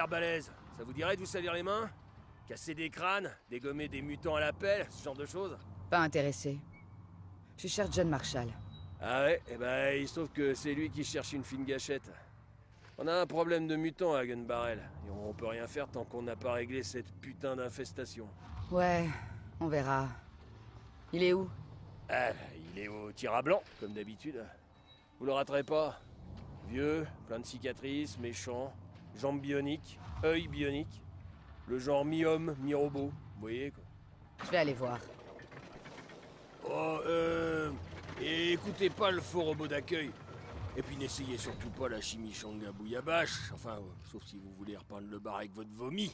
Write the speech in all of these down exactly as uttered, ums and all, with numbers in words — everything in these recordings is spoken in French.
l'air balèze. Ça vous dirait de vous salir les mains? Casser des crânes? Dégommer des mutants à la pelle? Ce genre de choses? Pas intéressé. Je cherche John Marshall. Ah ouais? Eh ben, il se trouve que c'est lui qui cherche une fine gâchette. On a un problème de mutants à Gunbarrel. Et on peut rien faire tant qu'on n'a pas réglé cette putain d'infestation. Ouais, on verra. Il est où? Ah, il est au tir à blanc, comme d'habitude. Vous le raterez pas. Vieux, plein de cicatrices, méchant, jambes bioniques, œil bionique. Le genre mi-homme, mi-robot. Vous voyez, quoi. Je vais aller voir. Oh, euh... Et écoutez pas le faux robot d'accueil. Et puis n'essayez surtout pas la chimichanga bouillabache. Enfin, euh, sauf si vous voulez reprendre le bar avec votre vomi.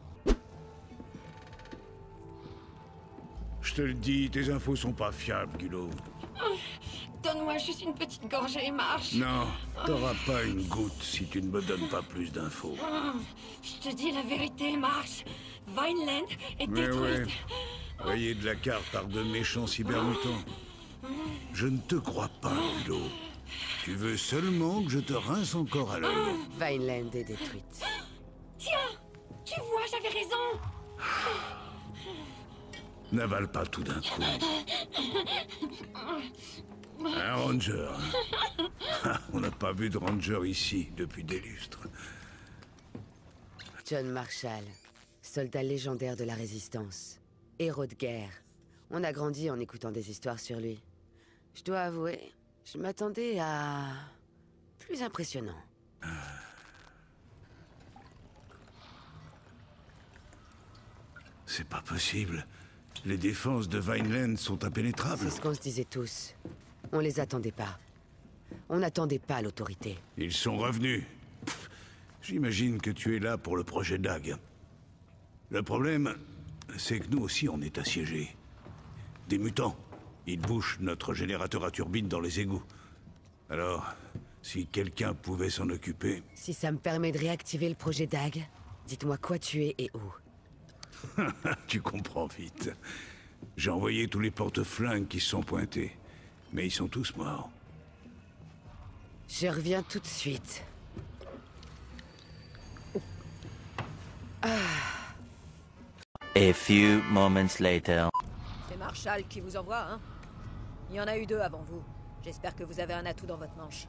Je te le dis, tes infos sont pas fiables, Gulo. Donne-moi juste une petite gorgée et marche. Non, t'auras pas une goutte si tu ne me donnes pas plus d'infos. Je te dis la vérité, marche. Vineland est Mais détruite. ouais, rayé de la carte par de méchants cybermutants. Je ne te crois pas, Gulo. Tu veux seulement que je te rince encore à l'œil. Vineland est détruite. Tiens, tu vois, j'avais raison. N'avale pas tout d'un coup. Un ranger. On n'a pas vu de ranger ici depuis des lustres. John Marshall, soldat légendaire de la Résistance. Héros de guerre. On a grandi en écoutant des histoires sur lui. Je dois avouer, je m'attendais à... plus impressionnant. C'est pas possible. Les défenses de Vineland sont impénétrables. C'est ce qu'on se disait tous. On les attendait pas. On n'attendait pas l'autorité. Ils sont revenus. Pff, j'imagine que tu es là pour le projet Dag. Le problème, c'est que nous aussi on est assiégés. Des mutants. Ils bouchent notre générateur à turbine dans les égouts. Alors, si quelqu'un pouvait s'en occuper... Si ça me permet de réactiver le projet Dag, dites-moi quoi tu es et où. Tu comprends vite. J'ai envoyé tous les porte-flingues qui se sont pointés. Mais ils sont tous morts. Je reviens tout de suite. A few moments later. C'est Marshall qui vous envoie, hein? Il y en a eu deux avant vous. J'espère que vous avez un atout dans votre manche.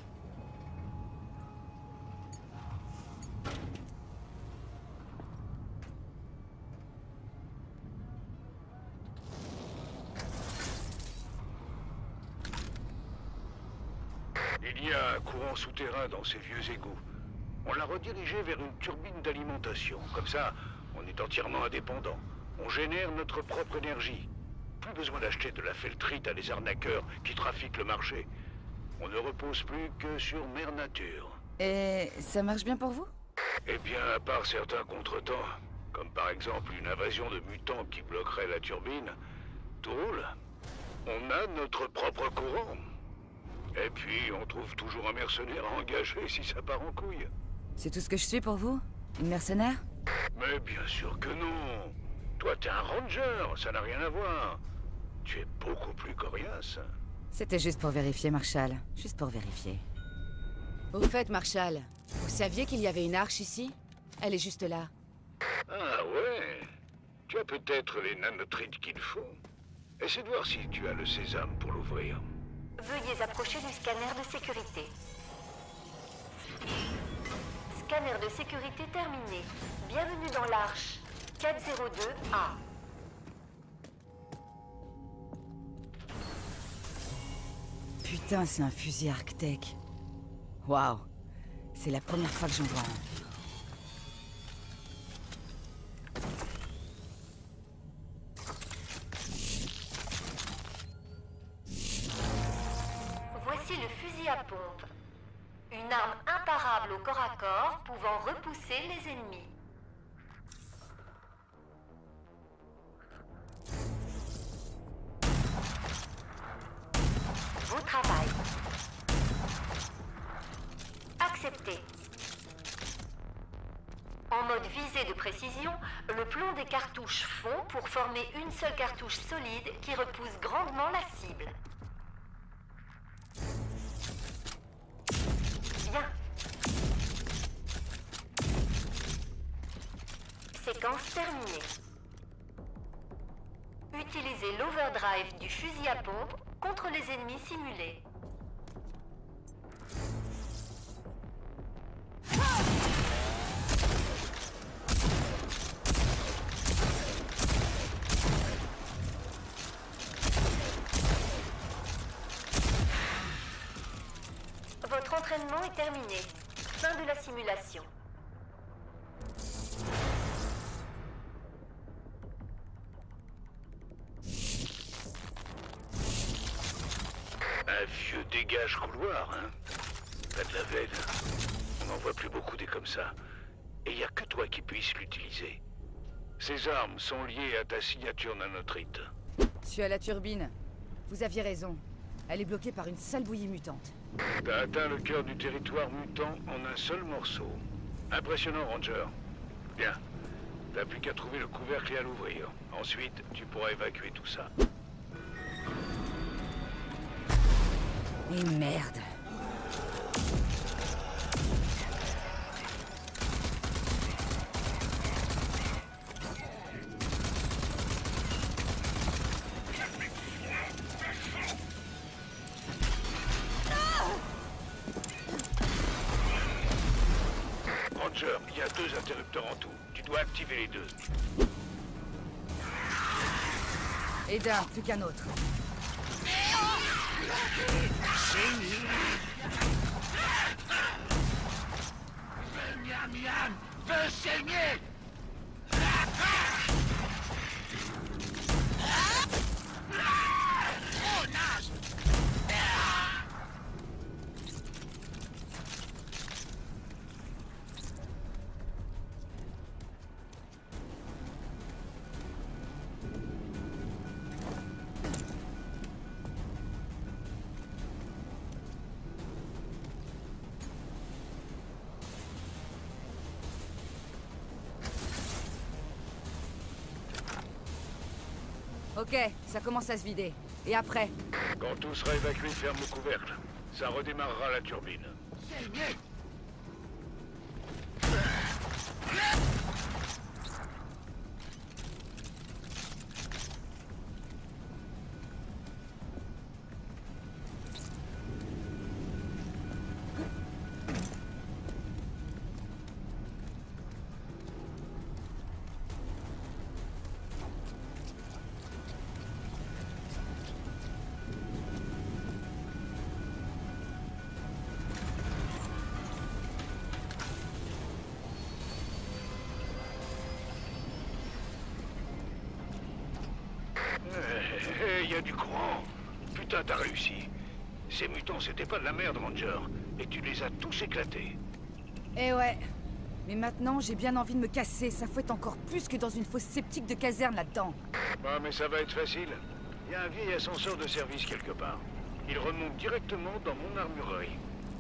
Il y a un courant souterrain dans ces vieux égouts. On l'a redirigé vers une turbine d'alimentation. Comme ça, on est entièrement indépendant. On génère notre propre énergie. Plus besoin d'acheter de la feltrite à des arnaqueurs qui trafiquent le marché. On ne repose plus que sur mère nature. Et ça marche bien pour vous? Eh bien, à part certains contretemps, comme par exemple une invasion de mutants qui bloquerait la turbine, tout roule. On a notre propre courant. Et puis, on trouve toujours un mercenaire à engager si ça part en couille. C'est tout ce que je suis pour vous? Une mercenaire? Mais bien sûr que non. Toi, t'es un ranger, ça n'a rien à voir. Tu es beaucoup plus coriace. C'était juste pour vérifier, Marshall. Juste pour vérifier. Au fait, Marshall, vous saviez qu'il y avait une arche ici? Elle est juste là. Ah ouais. Tu as peut-être les nanotrites qu'il faut. Essaie de voir si tu as le sésame pour l'ouvrir. Veuillez approcher du scanner de sécurité. Scanner de sécurité terminé. Bienvenue dans l'Arche. quatre zéro deux A. Putain, c'est un fusil Arctec. Waouh. C'est la première fois que j'en vois un. Voici le fusil à pompe. Une arme imparable au corps à corps pouvant repousser les ennemis. Beau travail. Accepté. En mode visée de précision, le plomb des cartouches fond pour former une seule cartouche solide qui repousse grandement la cible. Bien. Séquence terminée. Utilisez l'overdrive du fusil à pompe contre les ennemis simulés. Votre entraînement est terminé. Fin de la simulation. Un vieux dégage couloir, hein? Pas de la veine. On n'en voit plus beaucoup des comme ça. Et il n'y a que toi qui puisses l'utiliser. Ces armes sont liées à ta signature nanotrite. Je suis à la turbine. Vous aviez raison. Elle est bloquée par une sale bouillie mutante. T'as atteint le cœur du territoire mutant en un seul morceau. Impressionnant, Ranger. Bien. T'as plus qu'à trouver le couvercle et à l'ouvrir. Ensuite, tu pourras évacuer tout ça. Et merde. Ranger, il y a deux interrupteurs en tout. Tu dois activer les deux. Et d'un, plus qu'un autre. Miam Miam veut saigner. Oh, nage. Ok, ça commence à se vider. Et après? Quand tout sera évacué, ferme le couvercle. Ça redémarrera la turbine. Il y a du courant. Putain, t'as réussi. Ces mutants, c'était pas de la merde, Ranger. Et tu les as tous éclatés. Eh ouais. Mais maintenant, j'ai bien envie de me casser. Ça fouette encore plus que dans une fosse sceptique de caserne là-dedans. Bah, mais ça va être facile. Il y a un vieil ascenseur de service quelque part. Il remonte directement dans mon armurerie.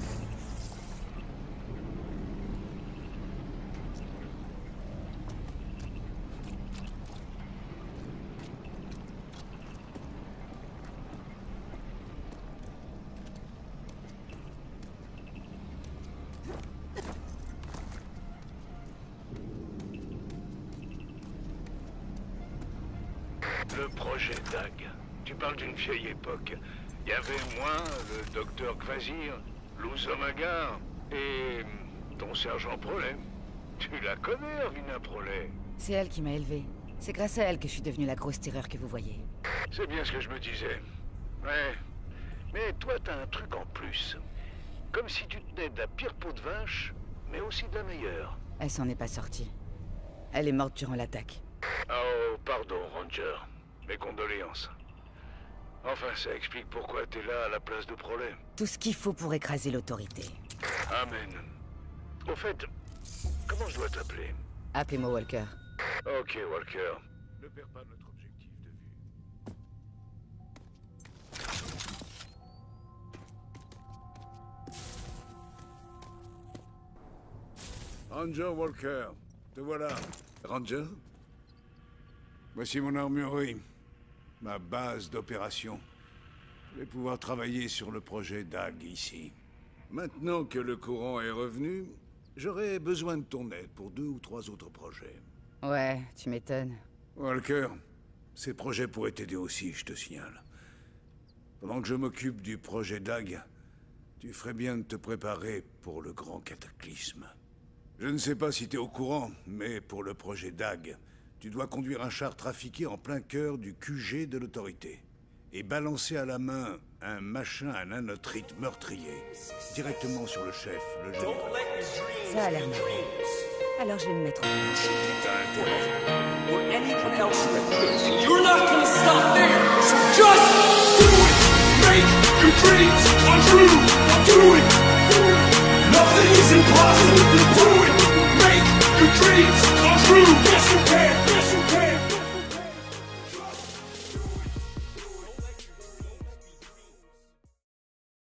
Le projet Dag. Tu parles d'une vieille époque. Il y avait moi, le docteur Kvasir, Luz Omagar et ton sergent Prolet. Tu la connais, Erwina Prolet? C'est elle qui m'a élevé. C'est grâce à elle que je suis devenue la grosse terreur que vous voyez. C'est bien ce que je me disais. Ouais. Mais toi, t'as un truc en plus. Comme si tu tenais de la pire peau de vache, mais aussi de la meilleure. Elle s'en est pas sortie. Elle est morte durant l'attaque. Oh, pardon, Ranger. Mes condoléances. Enfin, ça explique pourquoi t'es là à la place de Prolet. Tout ce qu'il faut pour écraser l'autorité. Amen. Au fait, comment je dois t'appeler? Appelez-moi Walker. Ok, Walker. Ne perds pas notre objectif de vue. Ranger Walker, te voilà. Ranger? Voici mon armurerie, ma base d'opération. Je vais pouvoir travailler sur le projet Dag ici. Maintenant que le courant est revenu, j'aurai besoin de ton aide pour deux ou trois autres projets. Ouais, tu m'étonnes. Walker, ces projets pourraient t'aider aussi, je te signale. Pendant que je m'occupe du projet Dag, tu ferais bien de te préparer pour le grand cataclysme. Je ne sais pas si tu es au courant, mais pour le projet Dag, tu dois conduire un char trafiqué en plein cœur du Q G de l'autorité. Et balancer à la main un machin à nanotrite meurtrier, directement sur le chef, le général. Ça a l'air marrant. Alors je vais me mettre au T'as intérêt. You're not gonna stop there, so just do it! Make your dreams come true! Do it! Nothing is impossible! Do it! Make your dreams come true! Yes, you can!